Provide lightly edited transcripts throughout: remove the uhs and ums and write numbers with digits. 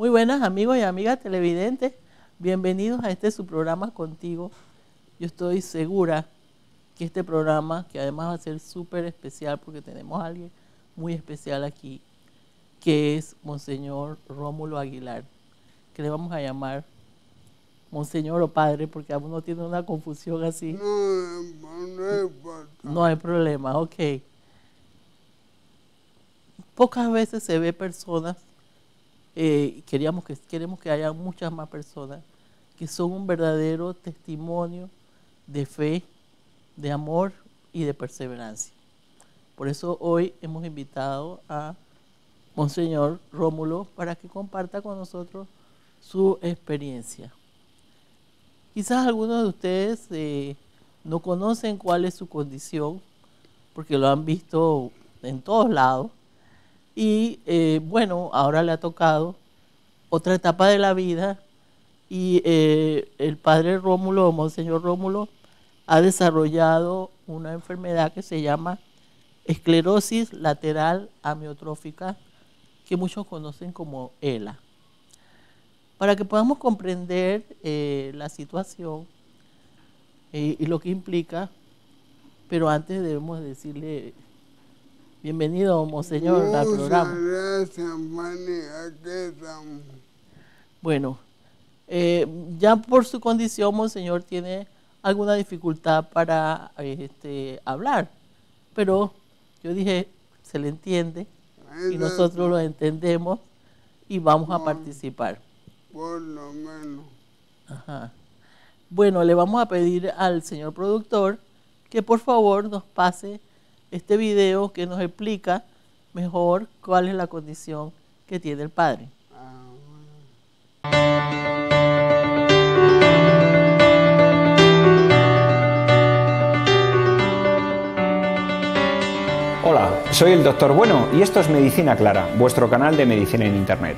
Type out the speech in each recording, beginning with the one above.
Muy buenas amigos y amigas televidentes, bienvenidos a este su programa Contigo. Yo estoy segura que este programa, que además va a ser súper especial porque tenemos a alguien muy especial aquí, que es Monseñor Rómulo Aguilar, que le vamos a llamar Monseñor o Padre, porque a uno tiene una confusión así. No hay problema, ok. Pocas veces se ve personas, queremos que haya muchas más personas, que son un verdadero testimonio de fe, de amor y de perseverancia. Por eso hoy hemos invitado a Monseñor Rómulo para que comparta con nosotros su experiencia. Quizás algunos de ustedes no conocen cuál es su condición, porque lo han visto en todos lados. Y bueno, ahora le ha tocado otra etapa de la vida y el padre Rómulo, Monseñor Rómulo, ha desarrollado una enfermedad que se llama esclerosis lateral amiotrófica, que muchos conocen como ELA. Para que podamos comprender la situación y lo que implica, pero antes debemos decirle bienvenido, Monseñor, al programa. Gracias, Fanny, aquí estamos. Bueno, ya por su condición, Monseñor tiene alguna dificultad para hablar, pero yo dije, se le entiende y nosotros lo entendemos y vamos a participar. Por lo menos. Ajá. Bueno, le vamos a pedir al señor productor que por favor nos pase este video que nos explica mejor cuál es la condición que tiene el padre. Hola, soy el Dr. Bueno y esto es Medicina Clara, vuestro canal de medicina en Internet.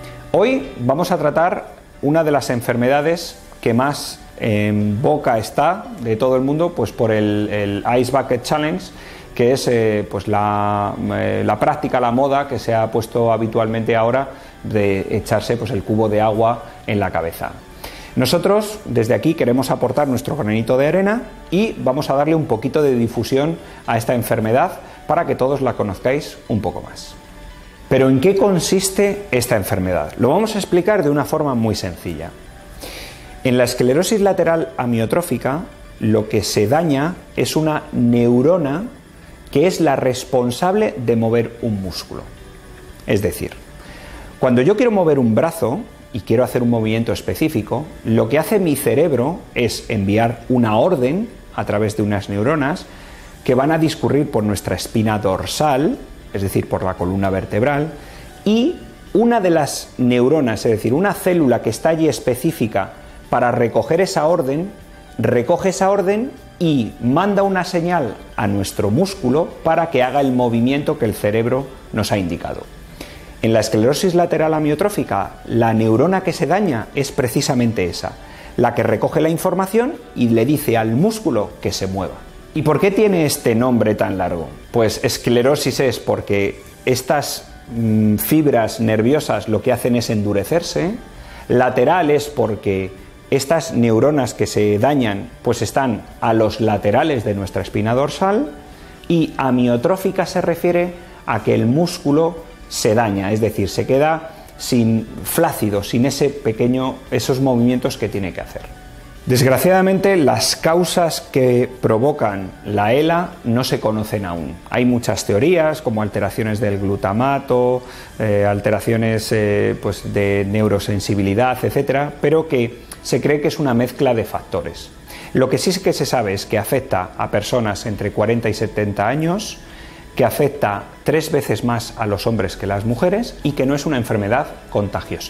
Hoy vamos a tratar una de las enfermedades que más en boca está de todo el mundo, pues por el Ice Bucket Challenge, que es pues la práctica, la moda que se ha puesto habitualmente ahora de echarse pues el cubo de agua en la cabeza. Nosotros desde aquí queremos aportar nuestro granito de arena y vamos a darle un poquito de difusión a esta enfermedad para que todos la conozcáis un poco más. Pero ¿en qué consiste esta enfermedad? Lo vamos a explicar de una forma muy sencilla. En la esclerosis lateral amiotrófica lo que se daña es una neurona que es la responsable de mover un músculo. Es decir, cuando yo quiero mover un brazo y quiero hacer un movimiento específico, lo que hace mi cerebro es enviar una orden a través de unas neuronas que van a discurrir por nuestra espina dorsal, es decir, por la columna vertebral, y una de las neuronas, es decir, una célula que está allí específica para recoger esa orden, recoge esa orden y manda una señal a nuestro músculo para que haga el movimiento que el cerebro nos ha indicado. En la esclerosis lateral amiotrófica, la neurona que se daña es precisamente esa, la que recoge la información y le dice al músculo que se mueva. ¿Y por qué tiene este nombre tan largo? Pues esclerosis es porque estas fibras nerviosas lo que hacen es endurecerse, lateral es porque estas neuronas que se dañan pues están a los laterales de nuestra espina dorsal, y amiotrófica se refiere a que el músculo se daña, es decir, se queda flácido, sin esos movimientos que tiene que hacer. Desgraciadamente, las causas que provocan la ELA no se conocen aún. Hay muchas teorías, como alteraciones del glutamato, alteraciones pues de neurosensibilidad, etcétera, pero que se cree que es una mezcla de factores. Lo que sí que se sabe es que afecta a personas entre 40 y 70 años, que afecta 3 veces más a los hombres que las mujeres y que no es una enfermedad contagiosa.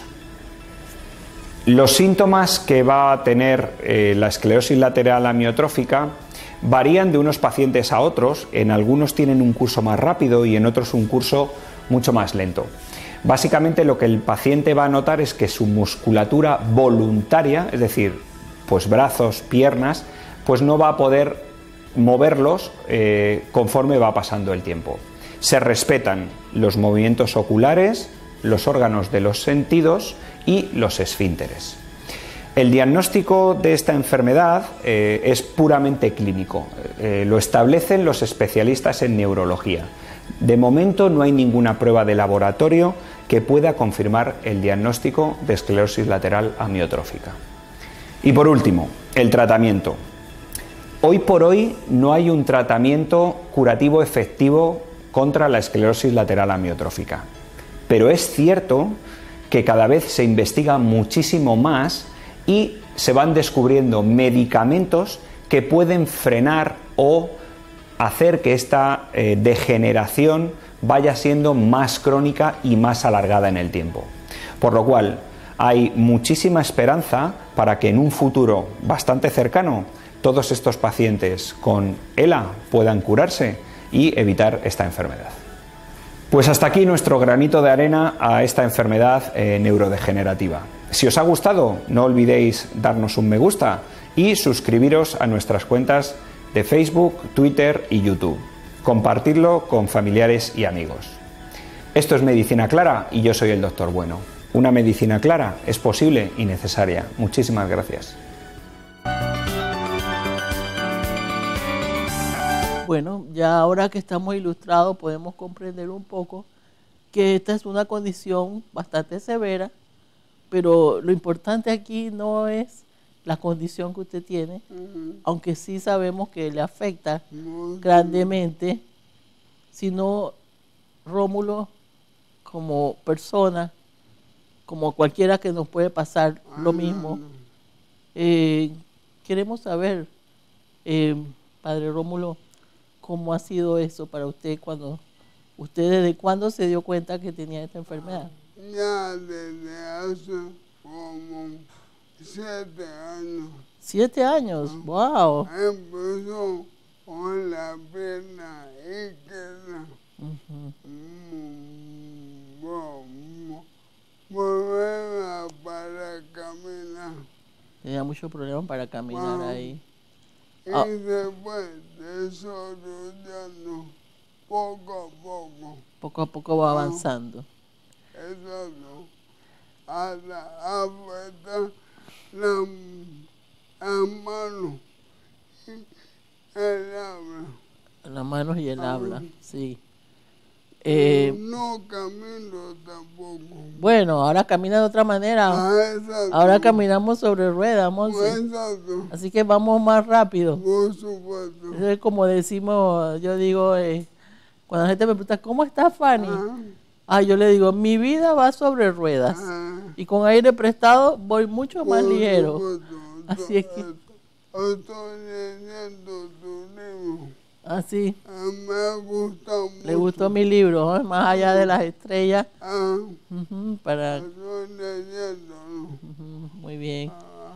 Los síntomas que va a tener la esclerosis lateral amiotrófica varían de unos pacientes a otros. En algunos tienen un curso más rápido y en otros un curso mucho más lento. Básicamente lo que el paciente va a notar es que su musculatura voluntaria, es decir, pues brazos, piernas, pues no va a poder moverlos conforme va pasando el tiempo. Se respetan los movimientos oculares, los órganos de los sentidos y los esfínteres. El diagnóstico de esta enfermedad es puramente clínico, lo establecen los especialistas en neurología. De momento no hay ninguna prueba de laboratorio que pueda confirmar el diagnóstico de esclerosis lateral amiotrófica. Y por último, el tratamiento. Hoy por hoy no hay un tratamiento curativo efectivo contra la esclerosis lateral amiotrófica, pero es cierto que cada vez se investiga muchísimo más y se van descubriendo medicamentos que pueden frenar o hacer que esta degeneración vaya siendo más crónica y más alargada en el tiempo. Por lo cual, hay muchísima esperanza para que en un futuro bastante cercano todos estos pacientes con ELA puedan curarse y evitar esta enfermedad. Pues hasta aquí nuestro granito de arena a esta enfermedad neurodegenerativa. Si os ha gustado, no olvidéis darnos un me gusta y suscribiros a nuestras cuentas de Facebook, Twitter y YouTube. Compartidlo con familiares y amigos. Esto es Medicina Clara y yo soy el Dr. Bueno. Una medicina clara es posible y necesaria. Muchísimas gracias. Bueno, ya ahora que estamos ilustrados podemos comprender un poco que esta es una condición bastante severa, pero lo importante aquí no es la condición que usted tiene, aunque sí sabemos que le afecta grandemente, sino Rómulo como persona, como cualquiera que nos puede pasar lo mismo. Queremos saber, Padre Rómulo, ¿cómo ha sido eso para usted desde cuándo se dio cuenta que tenía esta enfermedad? Ya desde hace como 7 años. 7 años, wow. Empezó con la pierna izquierda. Problema para caminar. Tenía muchos problemas para caminar ahí. Y después desarrollando poco a poco. Poco a poco va avanzando. Exacto. Hasta afectar las manos y el habla. Las manos y el habla, sí. No camino tampoco. Bueno, ahora camina de otra manera. Exacto. Ahora caminamos sobre ruedas, Monse. Exacto. Así que vamos más rápido. Por supuesto. Eso es como decimos, yo digo, cuando la gente me pregunta, ¿cómo está Fanny? Yo le digo, mi vida va sobre ruedas. Y con aire prestado voy mucho más ligero. Así es que... Estoy leyendo tu libro. Así. Me ha gustado mucho. Le gustó mi libro, Más allá de las estrellas. Para... Estoy leyendo. Muy bien.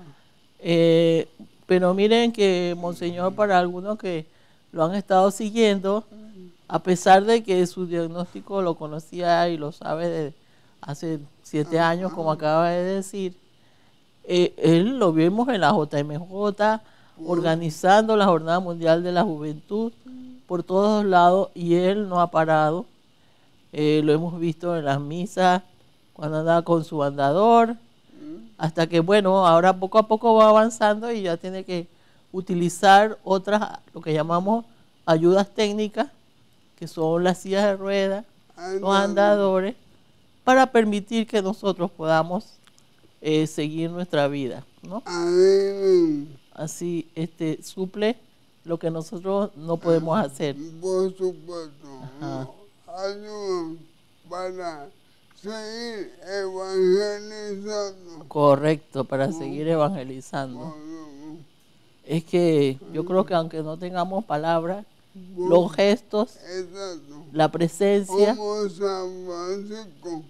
Pero miren que, Monseñor, para algunos que lo han estado siguiendo, a pesar de que su diagnóstico lo conocía y lo sabe de hace 7 años, como acaba de decir, él lo vimos en la JMJ, organizando la Jornada Mundial de la Juventud por todos lados, y él no ha parado. Lo hemos visto en las misas, cuando andaba con su andador, hasta que, bueno, ahora poco a poco va avanzando y ya tiene que utilizar otras, lo que llamamos ayudas técnicas, que son las sillas de ruedas, los andadores, para permitir que nosotros podamos seguir nuestra vida, ¿no? Así suple lo que nosotros no podemos hacer. Por supuesto. Ayudan para seguir evangelizando. Correcto, para seguir evangelizando. Es que yo creo que aunque no tengamos palabras, los gestos, la presencia. Como San Francisco.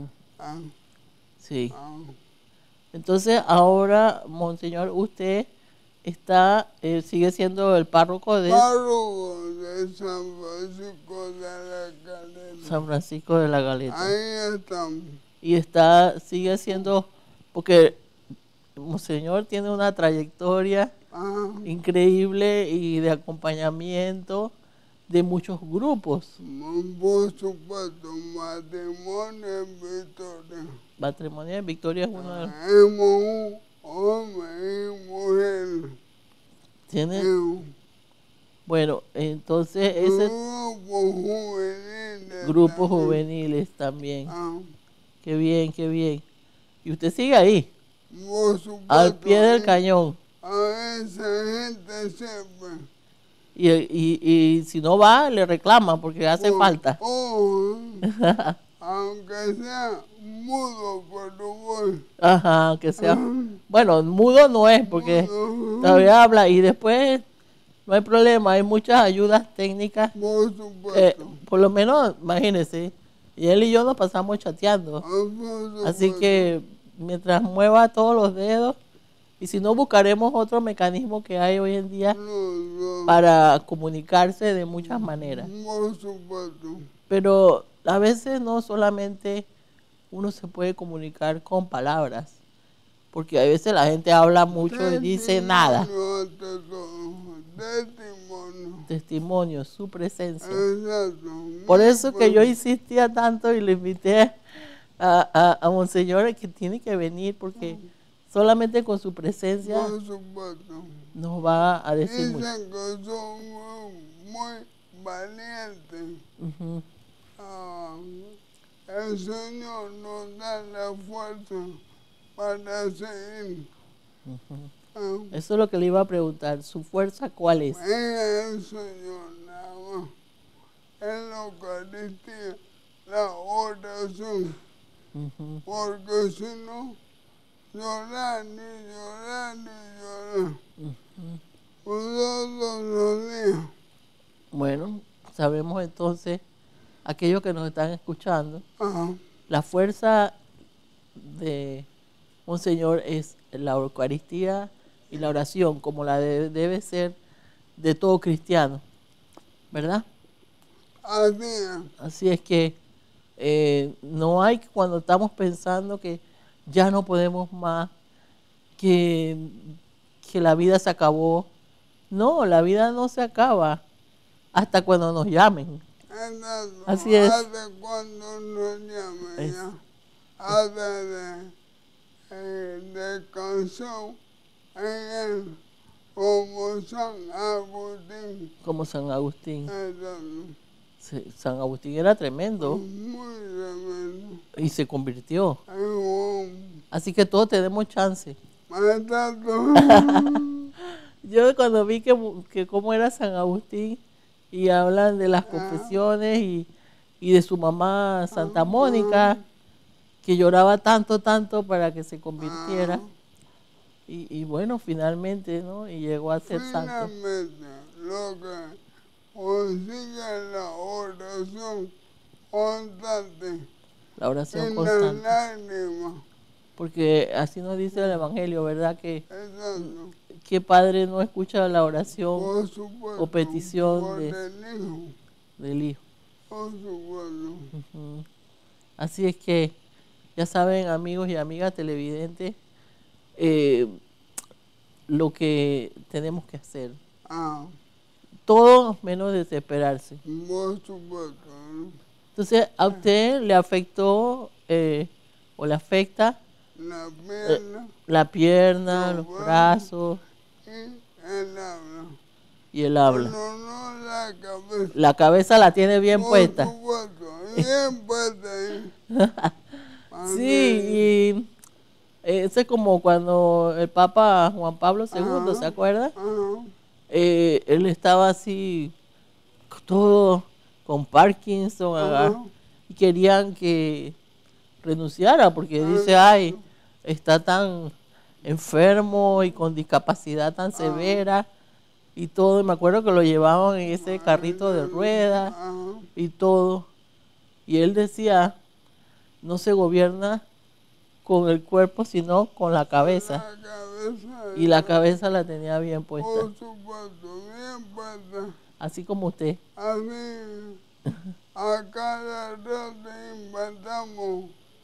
Sí. Entonces ahora, Monseñor, usted sigue siendo el párroco de San Francisco de la Caleta. San Francisco de la Caleta. Ahí estamos. Y sigue siendo, porque Monseñor tiene una trayectoria increíble y de acompañamiento de muchos grupos. Por supuesto, matrimonio en Victoria. Matrimonio en Victoria es uno de los... Hemos un hombre y mujer. ¿Tiene? Hemos Bueno, entonces ese grupos grupo juveniles. juveniles también. Ah, Qué bien, qué bien. Y usted sigue ahí, por supuesto. al pie del cañón. A esa gente siempre. Y si no va, le reclama porque hace falta. Aunque sea mudo, pero voy. Ajá, que sea. Bueno, mudo no es porque todavía habla y después no hay problema, hay muchas ayudas técnicas. Por supuesto. Por lo menos, imagínense, y él y yo nos pasamos chateando. Así que mientras mueva todos los dedos, y si no, buscaremos otro mecanismo que hay hoy en día para comunicarse de muchas maneras. Por supuesto. Pero a veces no solamente uno se puede comunicar con palabras, porque a veces la gente habla mucho y dice nada. Testimonio, su presencia. Exacto. Por eso que yo insistía tanto y le invité a Monseñor que tiene que venir, porque solamente con su presencia Por supuesto. nos va a decir mucho. Dicen que son muy valientes. Ujú. El Señor nos da la fuerza para seguir. Eso es lo que le iba a preguntar. ¿Su fuerza cuál es? El Señor nada más. En la Eucaristía, la oración. Ujú. Porque si no, llorar ni llorar ni llorar. Todos los días. Bueno, sabemos entonces, aquellos que nos están escuchando, la fuerza de Monseñor es la Eucaristía y la oración, como la debe ser de todo cristiano, ¿verdad? Así es que no hay cuando estamos pensando que ya no podemos más, que la vida se acabó. No, la vida no se acaba hasta cuando nos llamen. Así es. Hasta cuando nos llamen ya. Hasta de canción como San Agustín. Como San Agustín. Exacto. San Agustín era tremendo. Muy tremendo. Y se convirtió. Así que todos tenemos chance. Yo cuando vi que cómo era San Agustín y hablan de las confesiones y de su mamá Santa Mónica, que lloraba tanto para que se convirtiera. Y bueno, finalmente, ¿no? Y llegó a ser santo. Finalmente, lo que consigue la oración constante. La oración Sin constante. lágrimas. Porque así nos dice el Evangelio, ¿verdad? Que Exacto. ¿qué padre no escucha la oración Por supuesto. o petición Por el Hijo. del Hijo? Por supuesto. Ujú. Así es que, ya saben, amigos y amigas televidentes, lo que tenemos que hacer. Todo menos desesperarse. Por supuesto. Entonces, ¿a usted le afectó o le afecta La pierna. los brazos y el habla. y el habla? Pero no la cabeza. La cabeza la tiene bien puesta. Por supuesto. Bien puesta. Sí, y eso es como cuando el Papa Juan Pablo II, ¿se acuerda? Él estaba así, todo con Parkinson, y querían que renunciara porque dice, ay, está tan enfermo y con discapacidad tan severa y todo. Y me acuerdo que lo llevaban en ese carrito de ruedas y todo. Y él decía, no se gobierna con el cuerpo, sino con la cabeza. Y la cabeza la tenía bien puesta. Por supuesto, bien puesta. Así como usted. A cada rato inventamos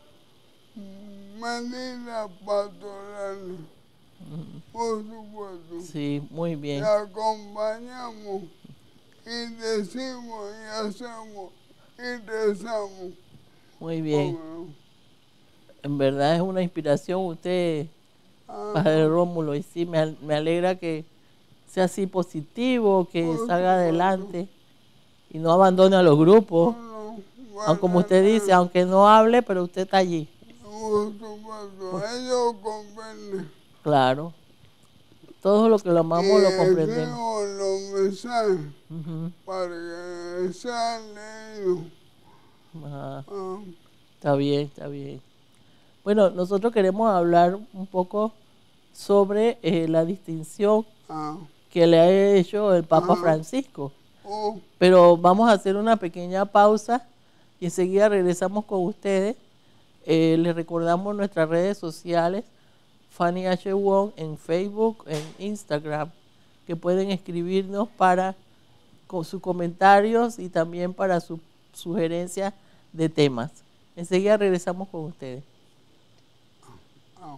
medidas pastorales. Por supuesto. Sí, muy bien. Y acompañamos y decimos y hacemos y rezamos. Muy bien. Bueno, En verdad es una inspiración usted, Padre Rómulo, y sí, me alegra que sea así positivo, que Por salga supuesto. adelante y no abandone a los grupos. Aunque, como usted dice, aunque no hable, pero usted está allí. Por supuesto, ellos comprenden. Claro. Todo lo que lo amamos lo comprendemos. Escribo los mensajes Ujú. para que sean leídos. Ajá. Ah, Está bien, está bien. Bueno, nosotros queremos hablar un poco sobre la distinción ah, que le ha hecho el Papa Ajá. Francisco. oh, Pero vamos a hacer una pequeña pausa y enseguida regresamos con ustedes. Les recordamos nuestras redes sociales, Fanny H. Wong en Facebook, en Instagram, que pueden escribirnos con sus comentarios y también para sus sugerencias de temas. Enseguida regresamos con ustedes. ah.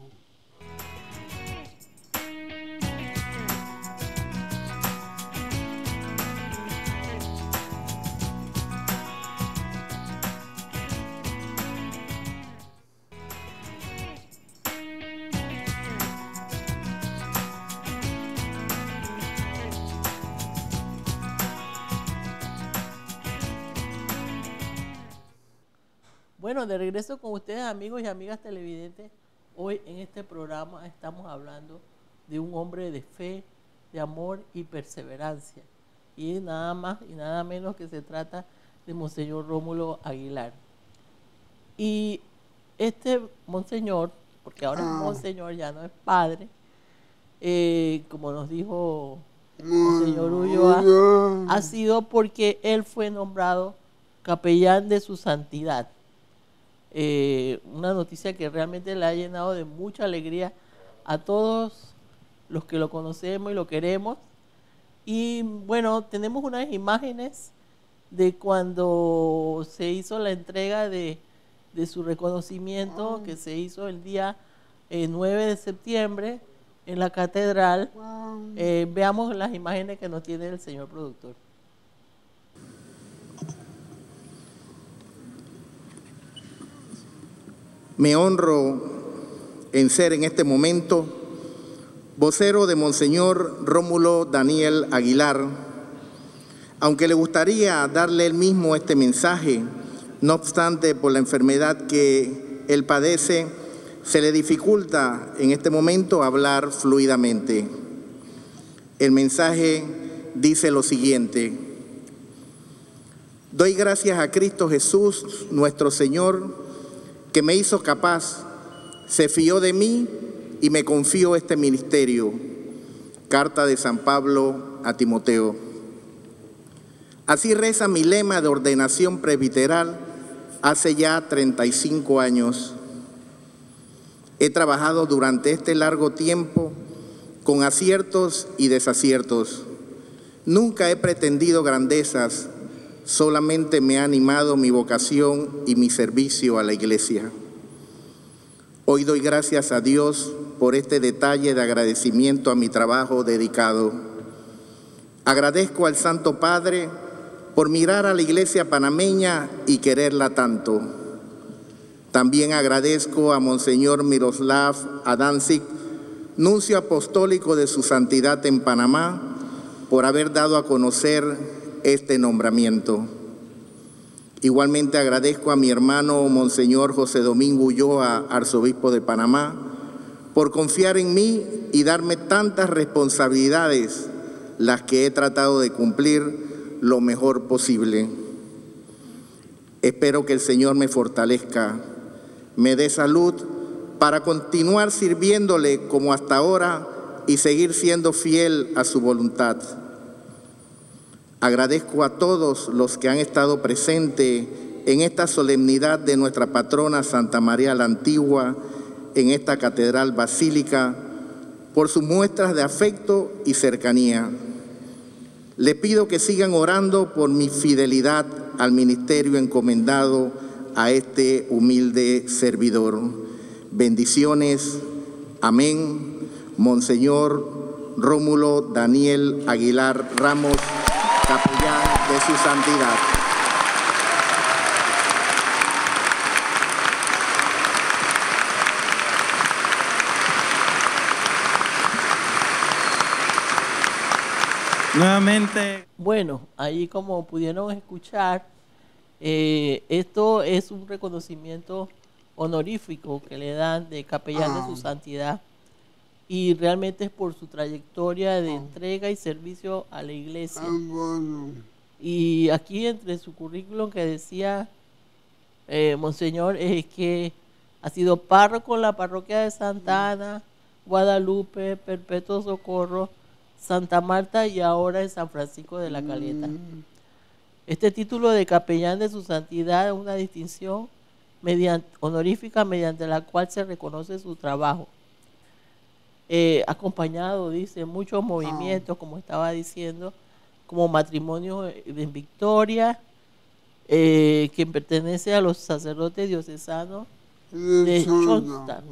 Bueno, de regreso con ustedes, amigos y amigas televidentes. Hoy en este programa estamos hablando de un hombre de fe, de amor y perseverancia. Y nada más y nada menos que se trata de Monseñor Rómulo Aguilar. Y este Monseñor, porque ahora es Monseñor, ya no es padre, como nos dijo Monseñor Ulloa, ha sido porque él fue nombrado capellán de su santidad. Una noticia que realmente le ha llenado de mucha alegría a todos los que lo conocemos y lo queremos. Y bueno, tenemos unas imágenes de cuando se hizo la entrega de su reconocimiento, que se hizo el día 9 de septiembre en la catedral. Veamos las imágenes que nos tiene el señor productor. Me honro en ser en este momento vocero de Monseñor Rómulo Daniel Aguilar, aunque le gustaría darle él mismo este mensaje, no obstante por la enfermedad que él padece, se le dificulta en este momento hablar fluidamente. El mensaje dice lo siguiente: doy gracias a Cristo Jesús, nuestro Señor, que me hizo capaz, se fió de mí y me confió este ministerio. Carta de San Pablo a Timoteo. Así reza mi lema de ordenación presbiteral hace ya 35 años. He trabajado durante este largo tiempo con aciertos y desaciertos. Nunca he pretendido grandezas, solamente me ha animado mi vocación y mi servicio a la Iglesia. Hoy doy gracias a Dios por este detalle de agradecimiento a mi trabajo dedicado. Agradezco al Santo Padre por mirar a la Iglesia panameña y quererla tanto. También agradezco a Monseñor Miroslav Adancic, nuncio apostólico de su santidad en Panamá, por haber dado a conocer este nombramiento. Igualmente agradezco a mi hermano Monseñor José Domingo Ulloa, arzobispo de Panamá, por confiar en mí y darme tantas responsabilidades, las que he tratado de cumplir lo mejor posible. Espero que el Señor me fortalezca, me dé salud para continuar sirviéndole como hasta ahora y seguir siendo fiel a su voluntad. Agradezco a todos los que han estado presentes en esta solemnidad de nuestra patrona Santa María la Antigua, en esta catedral basílica, por sus muestras de afecto y cercanía. Le pido que sigan orando por mi fidelidad al ministerio encomendado a este humilde servidor. Bendiciones. Amén. Monseñor Rómulo Daniel Aguilar Ramos, capellán de su santidad. Nuevamente. Bueno, ahí como pudieron escuchar, esto es un reconocimiento honorífico que le dan de capellán de su santidad, y realmente es por su trayectoria de entrega y servicio a la iglesia. Y aquí entre su currículum que decía Monseñor es que ha sido párroco en la parroquia de Santa Ana, Guadalupe, Perpetuo Socorro, Santa Marta y ahora en San Francisco de la Caleta. Este título de capellán de su santidad es una distinción honorífica mediante la cual se reconoce su trabajo. Acompañado, dice, muchos movimientos, como estaba diciendo, como Matrimonio en Victoria, que pertenece a los sacerdotes diocesanos de Schoenstatt,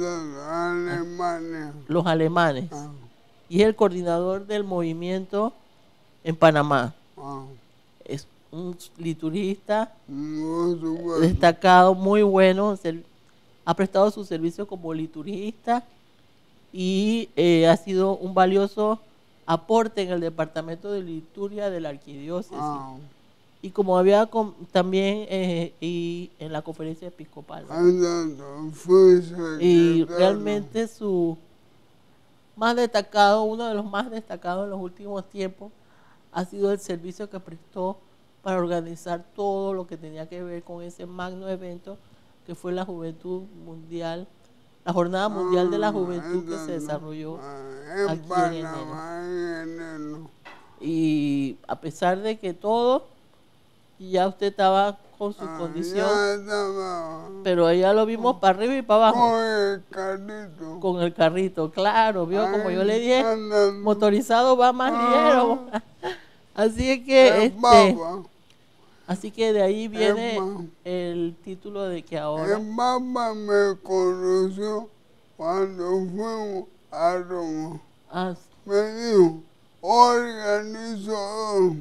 los alemanes, y es el coordinador del movimiento en Panamá. Es un liturgista destacado, muy bueno, ha prestado su servicio como liturgista y ha sido un valioso aporte en el departamento de liturgia de la arquidiócesis. Y como había también y en la conferencia episcopal. Y realmente su más destacado, uno de los más destacados en los últimos tiempos, ha sido el servicio que prestó para organizar todo lo que tenía que ver con ese magno evento que fue la Juventud Mundial, la Jornada Mundial de la Juventud que se desarrolló aquí en enero. Y a pesar de que todo, ya usted estaba con su condición, pero ya lo vimos para arriba y para abajo. Con el carrito, claro, vio, como yo le dije, motorizado va más ligero. Así es que así que de ahí viene el título de que ahora el Papa me conoció cuando fuimos a Roma. Me dijo, organizador.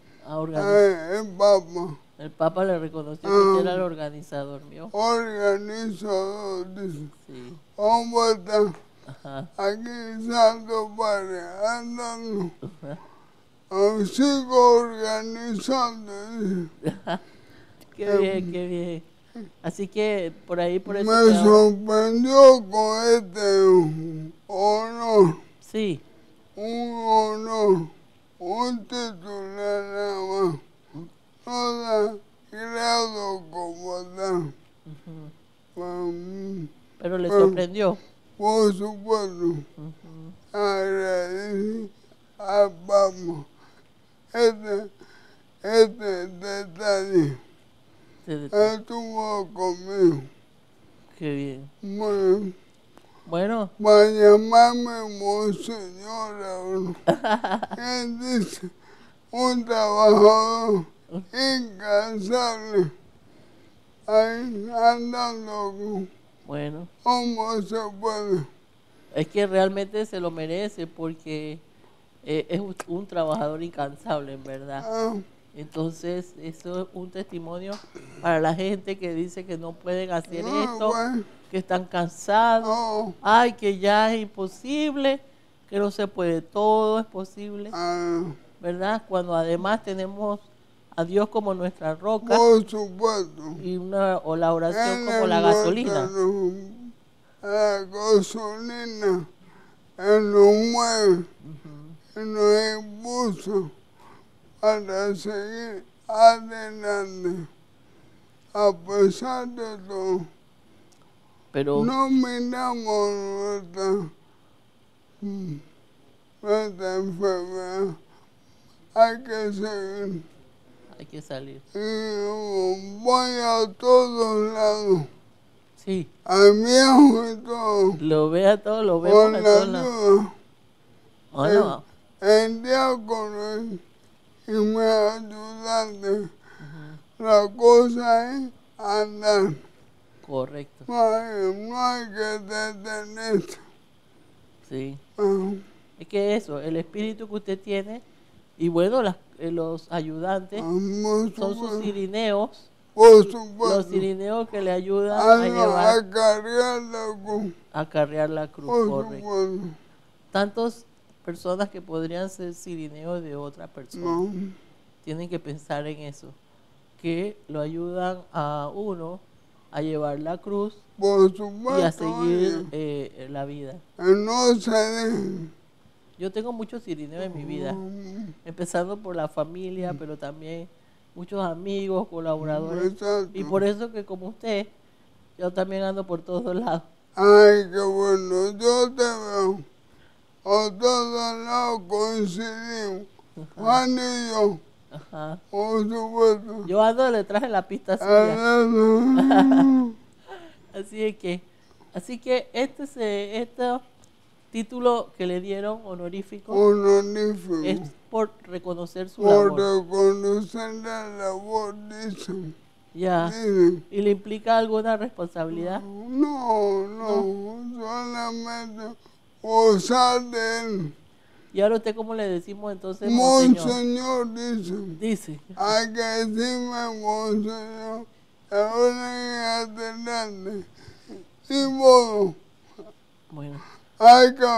El Papa le reconoció que usted era el organizador, mío. Organizador, dice. Sí. ¿Cómo está? Aquí Santo Padre, andando. Sigo organizando. Qué bien, qué bien. Así que por ahí, por eso. Me sorprendió con este honor. Sí. Un honor, un titular nada más. No da grado como tal. Pero le sorprendió. Por supuesto. Agradecí a Papa este detalle. Estuvo conmigo. Qué bien. Bueno. Para llamarme Monseñor. Él dice, un trabajador incansable. Ahí andando. Bueno. ¿Cómo se puede? Es que realmente se lo merece porque es un trabajador incansable, en verdad. Entonces, eso es un testimonio para la gente que dice que no pueden hacer esto, que están cansados, ay, que ya es imposible, que no se puede, todo es posible, ¿verdad? Cuando además tenemos a Dios como nuestra roca, por supuesto, y la oración como la gasolina. La gasolina nos mueve, nos impulsa para seguir adelante, a pesar de todo. Pero no miramos nuestra enfermedad, hay que seguir. Hay que salir. Y voy a todos lados. Sí. Al viejo y todo. Lo ve a todos, lo vemos a todos lados. Bueno. El diácono y me ayudaste. La cosa es andar. Correcto. No hay que detenerse. Sí. Es que eso, el espíritu que usted tiene Y bueno, los ayudantes Por son sus supuesto. cirineos, Por los supuesto. cirineos que le ayudan a A llevar, cargarla con. a cargar la cruz. Por Correcto. supuesto. Tantas personas que podrían ser cirineos de otra persona. No. Tienen que pensar en eso, que lo ayudan a uno a llevar la cruz Por y supuesto. a seguir oye, la vida. que no se dejen. Yo tengo muchos cirineos en mi vida, empezando por la familia, pero también muchos amigos, colaboradores. Exacto. Y por eso que como usted, yo también ando por todos lados. Ay, qué bueno, yo te veo. A todos lados coincidimos. Juan y yo, Ajá. por supuesto. Yo ando detrás de la pista suya. Así que este título que le dieron honorífico Honorífico. es por reconocer su Por labor. reconocer la labor, dicen. Ya. Dicen. ¿Y le implica alguna responsabilidad? No, solamente gozar de él. Y ahora usted, ¿cómo le decimos entonces, monseñor? Monseñor, dicen. Dice. Hay que decirme monseñor. Ahora en adelante. Y modo. Bueno, Hay que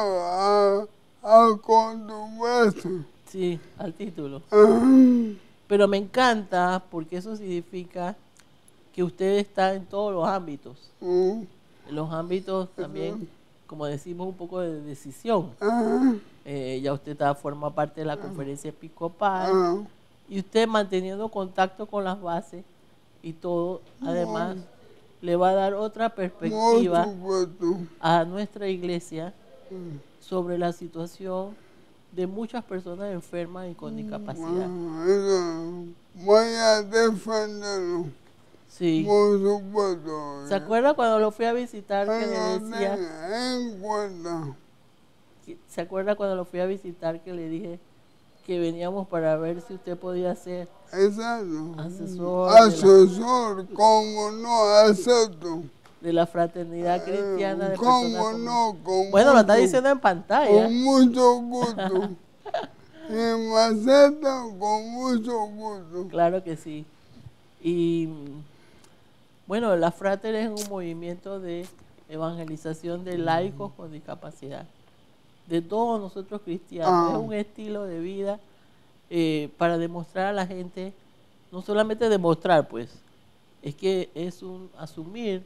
acostumbrarse. sí, al título. Ah, Pero me encanta porque eso significa que usted está en todos los ámbitos. En los ámbitos también, como decimos, un poco de decisión. Ya usted forma parte de la conferencia episcopal y usted manteniendo contacto con las bases y todo, además, le va a dar otra perspectiva a nuestra iglesia sobre la situación de muchas personas enfermas y con discapacidad. Voy a defenderlo. Sí. Por supuesto. ¿Se acuerda cuando lo fui a visitar que le Pero decía? tenga en cuenta. ¿Se acuerda cuando lo fui a visitar que le dije que veníamos para ver si usted podía ser Exacto. asesor Como no, acepto. de la fraternidad cristiana de Como personas con... no, con Bueno, lo está mucho- diciendo en pantalla. Con mucho gusto. Y me aceptan con mucho gusto. Claro que sí. Y bueno, la Frater es un movimiento de evangelización de laicos con discapacidad, de todos nosotros cristianos. Es un estilo de vida para demostrar a la gente, no solamente demostrar, pues, es que es un asumir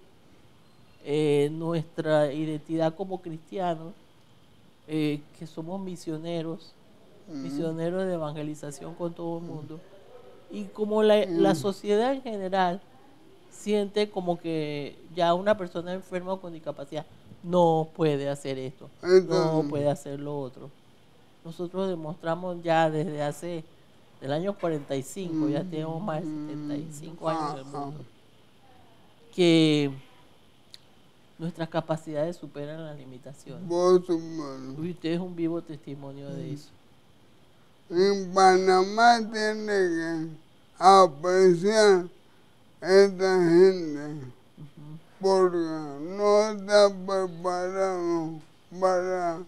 nuestra identidad como cristianos, que somos misioneros, misioneros de evangelización con todo el mundo. Y como la sociedad en general siente como que ya una persona enferma o con discapacidad no puede hacer esto, no puede hacer lo otro. Nosotros demostramos ya desde del año 45, ya tenemos más de 75 años en el mundo, que nuestras capacidades superan las limitaciones. Por supuesto. Y usted es un vivo testimonio de eso. En Panamá tiene que apreciar esta gente porque no está preparado para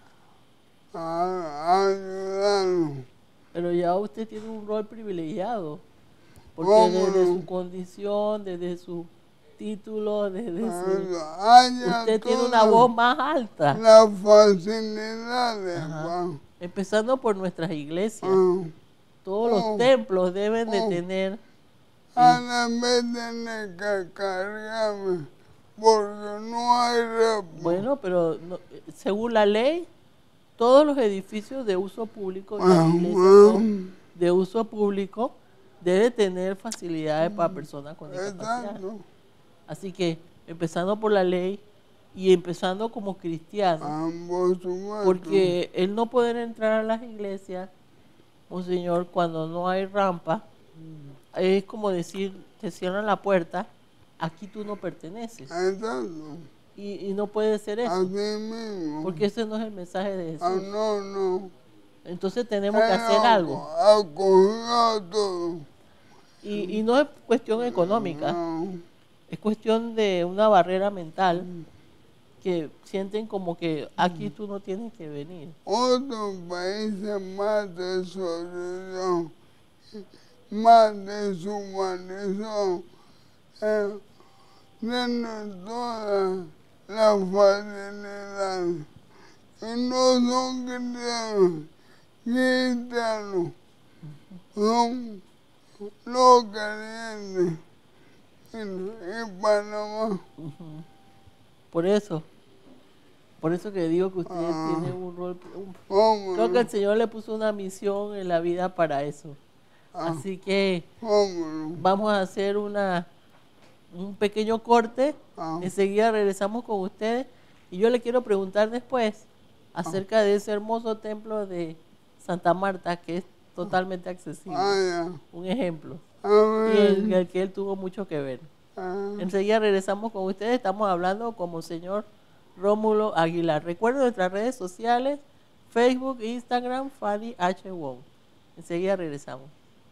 ayudarnos. Pero ya usted tiene un rol privilegiado, porque ¿Cómo desde no? su condición, desde su título, desde su... Haya Usted tiene todas una voz más alta. las facilidades. Ajá. Empezando por nuestras iglesias. Ah, Todos los templos deben de tener... Ahora me tiene que cargarme porque no hay repo. Bueno, pero según la ley, todos los edificios de uso público, y las iglesias todos de uso público, deben tener facilidades para personas con discapacidad. Exacto. Así que, empezando por la ley y empezando como cristiano, Por supuesto. porque el no poder entrar a las iglesias, monseñor, cuando no hay rampa, es como decir, te cierran la puerta, aquí tú no perteneces. Exacto. Y no puede ser eso, Así mismo. porque ese no es el mensaje de Jesús. No. Entonces tenemos que hacer algo. Acogió todo. Y no es cuestión económica, No. es cuestión de una barrera mental que sienten como que aquí tú no tienes que venir. Otros países más desarrollados, más deshumanizados, tienen todas las facilidades y no son cristianos, son los creyentes en Panamá. Por eso que digo que ustedes tienen un rol. Vámonos, Creo que el Señor le puso una misión en la vida para eso. Así que vámonos. vamos a hacer un pequeño corte. Ah. Enseguida regresamos con ustedes. Y yo le quiero preguntar después acerca de ese hermoso templo de Santa Marta, que es totalmente accesible. Un ejemplo. Y en el que él tuvo mucho que ver. Enseguida regresamos con ustedes. Estamos hablando con Monseñor Rómulo Aguilar. Recuerden nuestras redes sociales: Facebook, Instagram, Fanny H. Wong. Enseguida regresamos.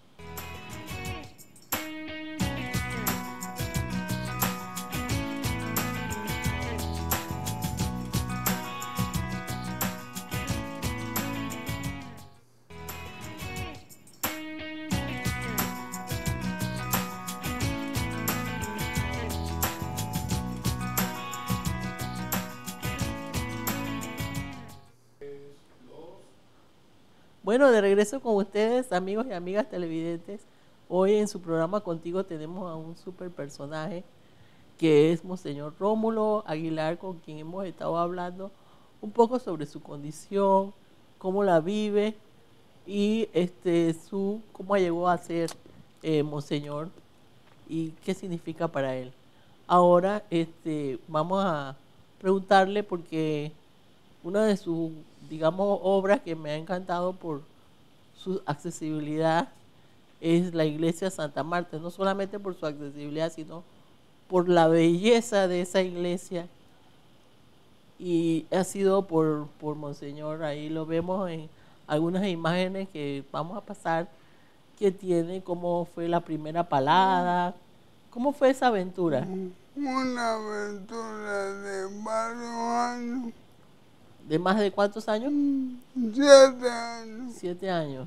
Bueno, de regreso con ustedes, amigos y amigas televidentes. Hoy en su programa Contigo tenemos a un super personaje que es Monseñor Rómulo Aguilar, con quien hemos estado hablando un poco sobre su condición, cómo la vive y cómo llegó a ser Monseñor y qué significa para él. Ahora vamos a preguntarle, porque una de sus, digamos, obras que me ha encantado por su accesibilidad es la iglesia Santa Marta, no solamente por su accesibilidad, sino por la belleza de esa iglesia. Y ha sido por Monseñor, ahí lo vemos en algunas imágenes que vamos a pasar, que tiene cómo fue la primera palada, cómo fue esa aventura. Una aventura de varios años. ¿De más de cuántos años? 7 años. 7 años.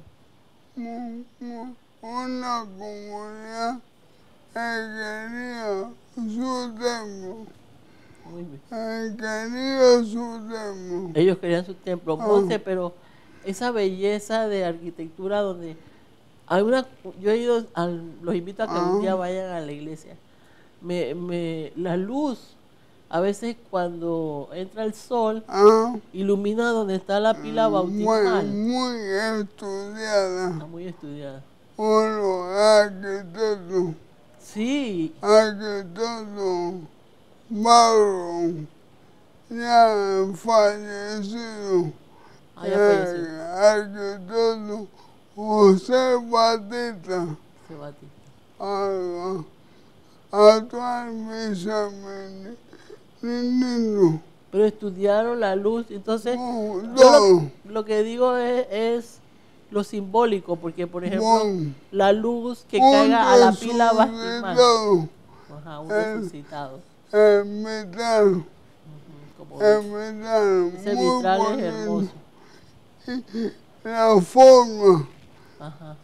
Una comunidad quería su templo. Muy bien. Quería su templo. Ellos querían su templo. Monse, pero esa belleza de arquitectura donde yo he ido, los invito a que un día vayan a la iglesia. La luz, a veces cuando entra el sol, ilumina donde está la pila bautismal. Muy estudiada. Está muy estudiada. Por los arquitectos. Sí. Arquitecto Mauro, ya fallecido. Ya falleció. Arquitecto José Batista. José Batista. Actualmente niño. Pero estudiaron la luz, entonces lo que digo es lo simbólico, porque por ejemplo la luz que caiga a la pila bautismal. Ajá, un resucitado. El metal. Ese vitral es hermoso. La forma. Ajá.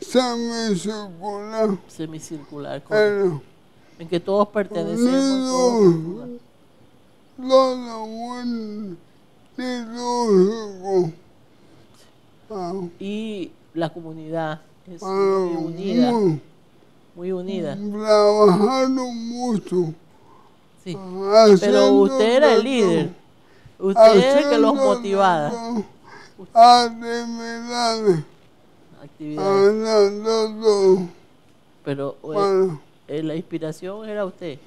Semicircular. En que todos pertenecemos. Todo muy litúrgico. Y la comunidad es muy unida. Muy unida. Trabajaron mucho. Sí. Pero usted era el líder. Usted es el que los motivaba. Actividades. Pero la inspiración era usted.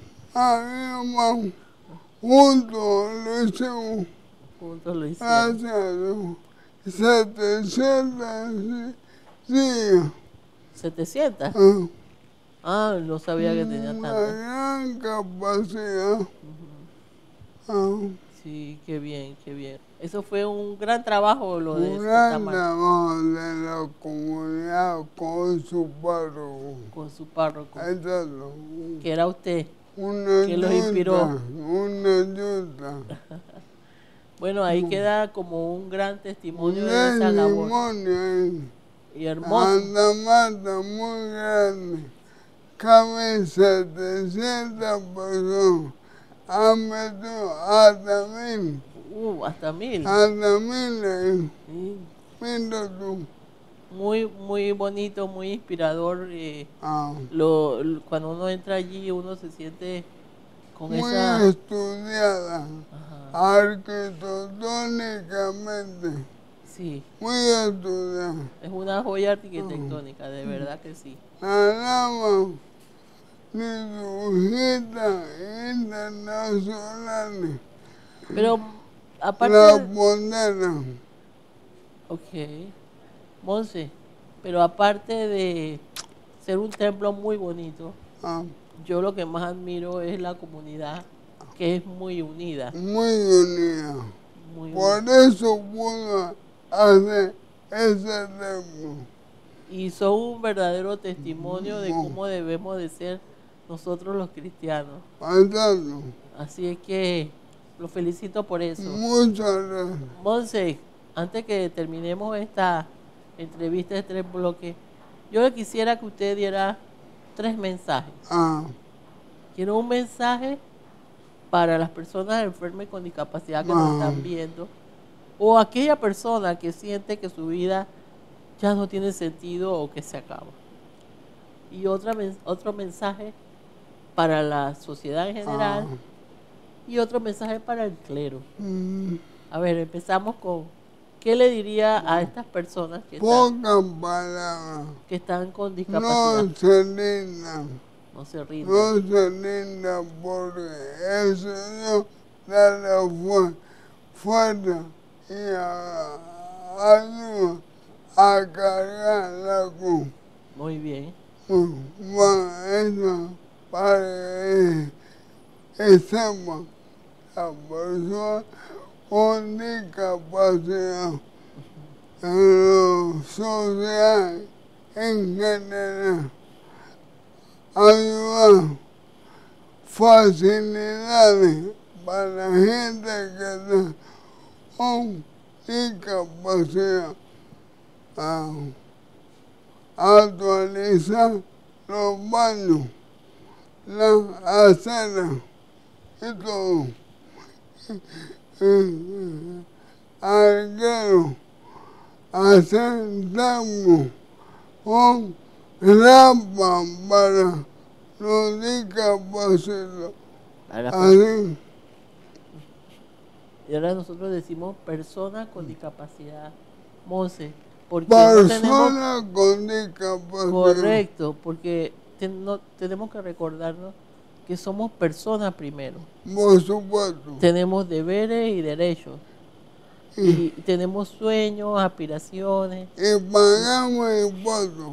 Juntos lo hicimos. Juntos lo hicieron. 700 sillas. 700. No sabía que tenía tantas. Una gran capacidad. Sí, qué bien, qué bien. Eso fue un gran trabajo lo de un gran trabajo de la comunidad con su párroco. Con su párroco. Exacto. Que era usted. Una que los inspiró. Una ayuda. Bueno, ahí queda como un gran testimonio de esa labor. Y hermoso. Santa Marta muy grande, cabe 700 personas, han metido hasta 1000. Hasta 1000. Hasta 1000, Sí. mira tú. Muy, muy bonito, muy inspirador. Cuando uno entra allí, uno se siente con muy esa... estudiada, arquitectónicamente. Sí. Muy estudiada. Es una joya arquitectónica, de verdad que sí. La lama de dibujitas internacionales. Pero aparte... La pondera. Ok. Monse, pero aparte de ser un templo muy bonito, yo lo que más admiro es la comunidad, que es muy unida. Muy unida. Muy Por unida. eso pudo hacer ese templo. Y son un verdadero testimonio de cómo debemos de ser nosotros los cristianos. Exacto. Así es que los felicito por eso. Muchas gracias. Monse, antes que terminemos esta entrevista de 3 bloques, yo le quisiera que usted diera 3 mensajes. Quiero un mensaje para las personas enfermas y con discapacidad que nos están viendo, o aquella persona que siente que su vida ya no tiene sentido o que se acaba. Y otro mensaje para la sociedad en general y otro mensaje para el clero. A ver, empezamos con, ¿qué le diría a estas personas que están con discapacidad? No se rindan. No se rindan. No se rindan porque el Señor da la fuerza y ayuda a cargar la cruz. Muy bien. Bueno, eso para que sepa la persona con discapacidad en la sociedad en general. Ayudar facilidades para la gente que está con discapacidad. Actualizar los baños, las aceras y todo. Arquero, hacer daño con rampas para los discapacitados. Así. Y ahora nosotros decimos personas con discapacidad. Monse, porque personas con discapacidad. Correcto, porque tenemos que recordarnos que somos personas primero. Por supuesto. Tenemos deberes y derechos. Y tenemos sueños, aspiraciones. Y pagamos impuestos.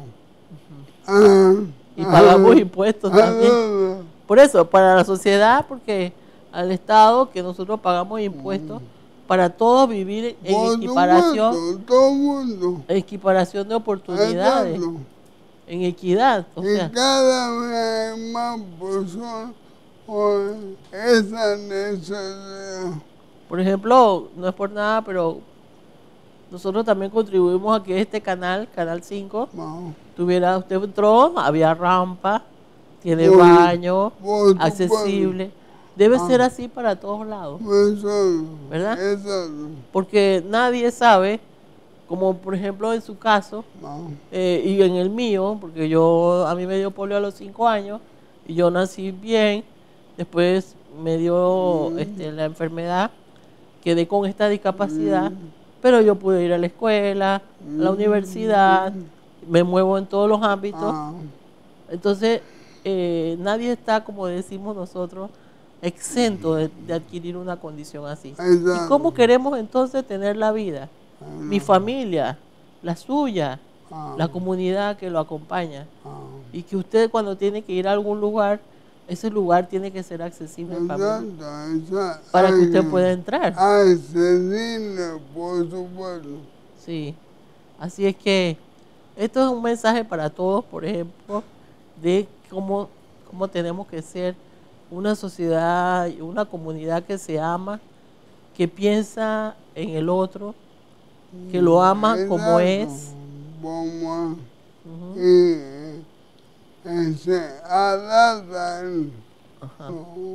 Y pagamos impuestos también. Por eso, para la sociedad, porque al Estado, que nosotros pagamos impuestos, para todos vivir en equiparación. Todo el mundo. Equiparación de oportunidades. Exacto. En equidad. Y cada vez hay más personas con esa necesidad. Por ejemplo, no es por nada, pero nosotros también contribuimos a que este canal, Canal 5, tuviera, usted entró, había rampa, tiene baño, accesible. Debe ser así para todos lados. ¿Verdad? Exacto. Porque nadie sabe, como por ejemplo en su caso, y en el mío, porque a mí me dio polio a los 5 años, y yo nací bien, después me dio la enfermedad, quedé con esta discapacidad, pero yo pude ir a la escuela, a la universidad, me muevo en todos los ámbitos. Entonces, nadie está, como decimos nosotros, exento de adquirir una condición así. ¿Y cómo queremos entonces tener la vida? Mi familia, la suya, la comunidad que lo acompaña. Y que usted cuando tiene que ir a algún lugar, ese lugar tiene que ser accesible para que usted pueda entrar. Accesible, por supuesto. Sí, así es que esto es un mensaje para todos, por ejemplo, de cómo tenemos que ser una sociedad, una comunidad que se ama que piensa en el otro, que lo ama como exacto, es. como Ujú. y se adapta a él. Ajá.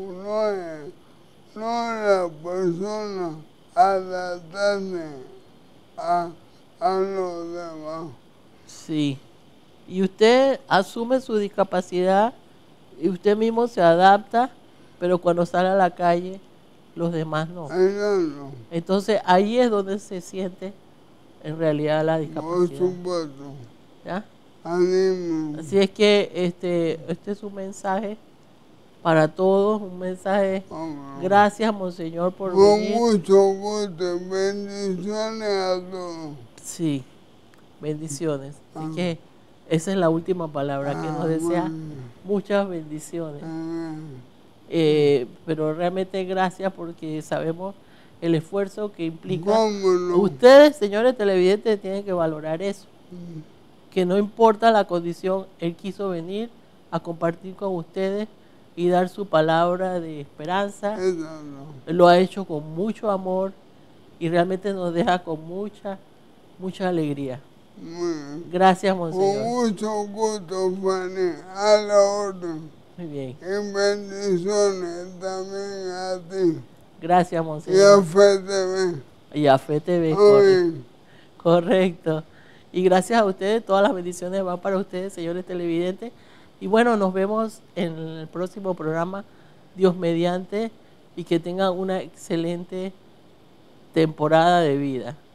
No es la persona adaptarse a los demás. Sí. Y usted asume su discapacidad y usted mismo se adapta, pero cuando sale a la calle, los demás no. Exacto, Entonces ahí es donde se siente en realidad la por discapacidad. supuesto. ¿Ya? Ánimo. Así es que este es un mensaje para todos, un mensaje. Vámonos. Gracias, Monseñor, por Con venir. mucho gusto, bendiciones a todos. Sí, bendiciones. Así Amén. que esa es la última palabra, que nos desea Amén. muchas bendiciones. Amén. Pero realmente gracias porque sabemos el esfuerzo que implica. ¿Cómo no? Ustedes, señores televidentes, tienen que valorar eso. Que no importa la condición, Él quiso venir a compartir con ustedes y dar su palabra de esperanza. Exacto. Lo ha hecho con mucho amor y realmente nos deja con mucha alegría. Muy bien. Gracias, Con Monseñor. mucho gusto, Fanny, a la orden. Muy bien. Y bendiciones también a ti. Gracias, Y a Monseñor. FTV. Y a Fe TV, Amén. correcto. Y gracias a ustedes, todas las bendiciones van para ustedes, señores televidentes. Y bueno, nos vemos en el próximo programa, Dios mediante, y que tengan una excelente temporada de vida.